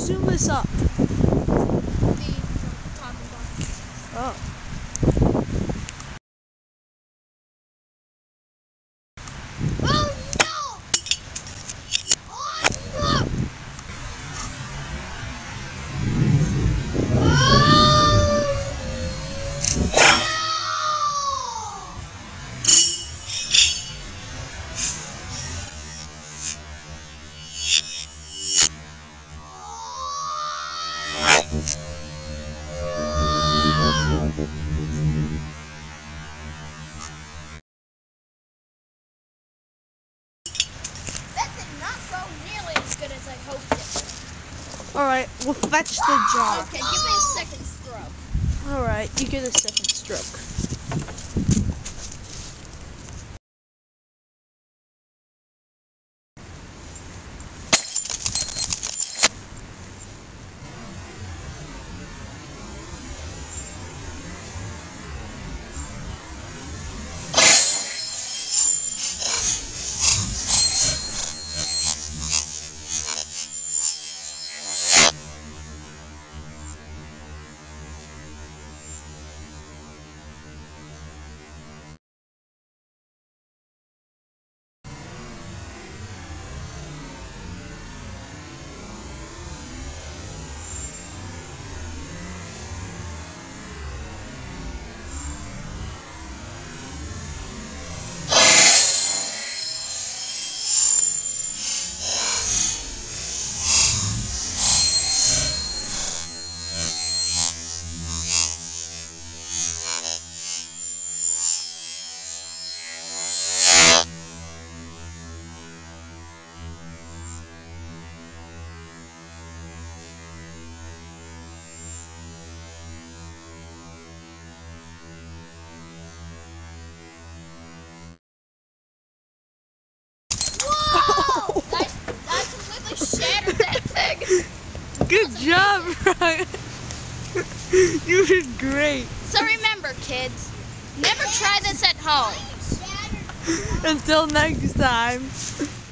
zoom this up? Oh. As I hoped it. Alright, we'll fetch the jar. Okay, give me a second stroke. Alright, you get a second stroke. That completely shattered that thing. Good job, Ryan. You did great. So remember, kids, never try this at home. Until next time.